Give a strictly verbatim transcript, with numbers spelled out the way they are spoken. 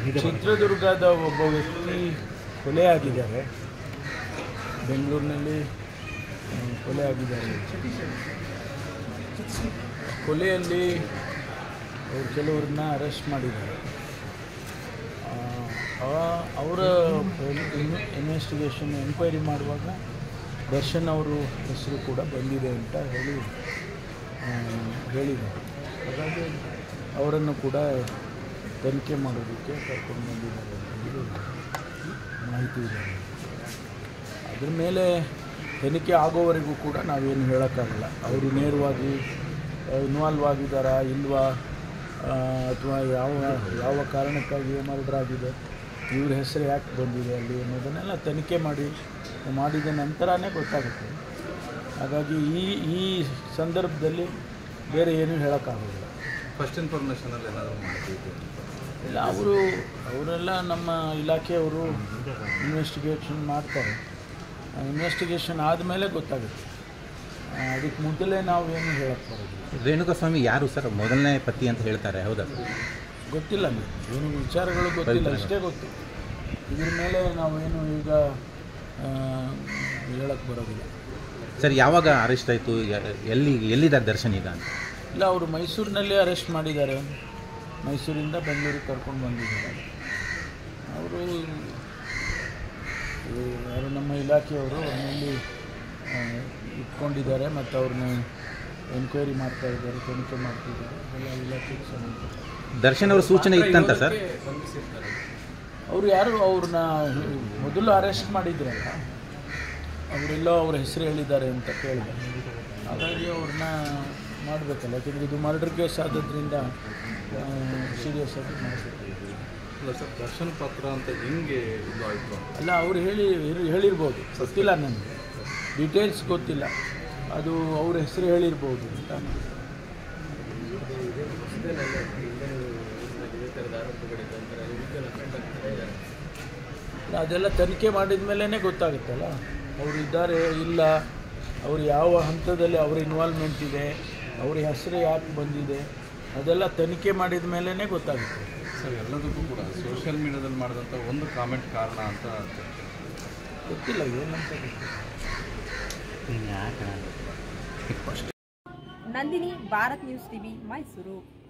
ಚಿತ್ರದುರ್ಗದ ಒಬ್ಬ ವ್ಯಕ್ತಿ ಕೊಲೆ ಆಗಿದ್ದಾರೆ, ಬೆಂಗಳೂರಿನಲ್ಲಿ ಕೊಲೆ ಆಗಿದ್ದಾರೆ. ಕೊಲೆಯಲ್ಲಿ ಅವರು ಕೆಲವ್ರನ್ನ ಅರೆಸ್ಟ್ ಮಾಡಿದ್ದಾರೆ. ಅವರ ಇನ್ವೆಸ್ಟಿಗೇಷನ್ ಎನ್ಕ್ವೈರಿ ಮಾಡುವಾಗ ದರ್ಶನ್ ಅವರು ಹೆಸರು ಕೂಡ ಬಂದಿದೆ ಅಂತ ಹೇಳಿ ಹೇಳಿದ್ದಾರೆ. ಹಾಗಾಗಿ ಅವರನ್ನು ಕೂಡ ತನಿಖೆ ಮಾಡೋದಕ್ಕೆ ಕರ್ಕೊಂಡು ಬಂದಿದ್ದಾರೆ ಅಂತ ಮಾಹಿತಿ ಇದೆ. ಅದ್ರ ಮೇಲೆ ತನಿಖೆ ಆಗೋವರೆಗೂ ಕೂಡ ನಾವೇನು ಹೇಳೋಕ್ಕಾಗಲ್ಲ. ಅವರು ನೇರವಾಗಿ ಇನ್ವಾಲ್ವ್ ಆಗಿದ್ದಾರಾ ಇಲ್ವಾ, ಅಥವಾ ಯಾವ ಯಾವ ಕಾರಣಕ್ಕಾಗಿ ಮರ್ಡರ್ ಆಗಿದೆ, ಇವ್ರ ಹೆಸರು ಯಾಕೆ ಬಂದಿದೆ ಅಲ್ಲಿ ಅನ್ನೋದನ್ನೆಲ್ಲ ತನಿಖೆ ಮಾಡಿ ಮಾಡಿದ ನಂತರನೇ ಗೊತ್ತಾಗುತ್ತೆ. ಹಾಗಾಗಿ ಈ ಈ ಸಂದರ್ಭದಲ್ಲಿ ಬೇರೆ ಏನೂ ಹೇಳೋಕ್ಕಾಗೋದಿಲ್ಲ. ಫಸ್ಟ್ ಇನ್ಫಾರ್ಮೇಷನಲ್ಲಿ ಏನಾದರೂ ಮಾಡ್ತಿದ್ದೆ ಇಲ್ಲ, ಅವರು ಅವರೆಲ್ಲ ನಮ್ಮ ಇಲಾಖೆಯವರು ಇನ್ವೆಸ್ಟಿಗೇಷನ್ ಮಾಡ್ತಾರೆ. ಇನ್ವೆಸ್ಟಿಗೇಷನ್ ಆದಮೇಲೆ ಗೊತ್ತಾಗುತ್ತೆ. ಅದಕ್ಕೆ ಮೊದಲೇ ನಾವು ಏನು ಹೇಳಕ್ಕೆ ಬರೋದಿಲ್ಲ. ರೇಣುಕಾಸ್ವಾಮಿ ಯಾರು ಸರ್? ಮೊದಲನೇ ಪತಿ ಅಂತ ಹೇಳ್ತಾರೆ, ಹೌದಾ? ಗೊತ್ತಿಲ್ಲ, ಏನು ವಿಚಾರಗಳು ಗೊತ್ತಿಲ್ಲ, ಅಷ್ಟೇ ಗೊತ್ತು. ಇದ್ರ ಮೇಲೆ ನಾವೇನು ಈಗ ಹೇಳಕ್ಕೆ ಬರೋದಿಲ್ಲ. ಸರ್, ಯಾವಾಗ ಅರೆಸ್ಟ್ ಆಯಿತು? ಎಲ್ಲಿ ಎಲ್ಲಿದ್ದಾರೆ ದರ್ಶನ್ ಈಗ? ಇಲ್ಲ, ಅವರು ಮೈಸೂರಿನಲ್ಲೇ ಅರೆಸ್ಟ್ ಮಾಡಿದ್ದಾರೆ. ಮೈಸೂರಿಂದ ಬೆಂಗಳೂರಿಗೆ ಕರ್ಕೊಂಡು ಬಂದಿದ್ದಾರೆ. ಅವರು ಯಾರು ನಮ್ಮ ಇಲಾಖೆಯವರು ಅವರಲ್ಲಿ ಇಟ್ಕೊಂಡಿದ್ದಾರೆ ಮತ್ತು ಅವ್ರನ್ನ ಎನ್ಕ್ವೈರಿ ಮಾಡ್ತಾ ಇದ್ದಾರೆ, ತನಿಖೆ ಮಾಡ್ತಿದ್ದಾರೆ. ಎಲ್ಲ ಇಲಾಖೆಗೆ ಸಂಬಂಧ. ದರ್ಶನ್ ಅವ್ರ ಸೂಚನೆ ಇತ್ತಂತ ಸರ್? ಅವರು ಯಾರು ಅವ್ರನ್ನ ಮೊದಲು ಅರೆಸ್ಟ್ ಮಾಡಿದ್ರಲ್ಲ, ಅವರೆಲ್ಲ ಅವ್ರ ಹೆಸರು ಹೇಳಿದ್ದಾರೆ ಅಂತ ಕೇಳಿದೆ. ಹಾಗಾಗಿ ಅವ್ರನ್ನ ಮಾಡಬೇಕಲ್ಲ, ಯಾಕೆಂದರೆ ಇದು ಮರ್ಡರ್ ಕೇಸ್ ಆದದ್ರಿಂದ ಸೀರಿಯಸ್ ಆಗಿ ಮಾಡಬೇಕು. ಅಲ್ಲ ಸರ್, ದರ್ಶನ್ ಪತ್ರ ಅಂತ ಹೆಂಗೆ ಇದು ಆಯಿತು? ಅಲ್ಲ, ಅವ್ರು ಹೇಳಿ ಹೇಳಿರ್ಬೋದು, ಗೊತ್ತಿಲ್ಲ ನನಗೆ, ಡೀಟೇಲ್ಸ್ ಗೊತ್ತಿಲ್ಲ. ಅದು ಅವ್ರ ಹೆಸರು ಹೇಳಿರ್ಬೋದು ಅಂತ. ಅದೆಲ್ಲ ತನಿಖೆ ಮಾಡಿದ ಮೇಲೇ ಗೊತ್ತಾಗುತ್ತಲ್ಲ, ಅವರು ಇದ್ದಾರೆ ಇಲ್ಲ, ಅವರು ಯಾವ ಹಂತದಲ್ಲಿ ಅವ್ರ ಇನ್ವಾಲ್ವ್ಮೆಂಟ್ ಇದೆ, ಅವ್ರ ಹೆಸರು ಯಾಕೆ ಬಂದಿದೆ, ಅದೆಲ್ಲ ತನಿಖೆ ಮಾಡಿದ ಮೇಲೇ ಗೊತ್ತಾಗುತ್ತೆ. ಸರ್, ಎಲ್ಲದಕ್ಕೂ ಕೂಡ ಸೋಷಿಯಲ್ ಮೀಡಿಯಾದಲ್ಲಿ ಮಾಡಿದಂಥ ಒಂದು ಕಾಮೆಂಟ್ ಕಾರಣ ಅಂತ ಗೊತ್ತಿಲ್ಲ, ಏನಂತ ಗೊತ್ತಿಲ್ಲ. Nandini, Bharat news TV, Mysuru.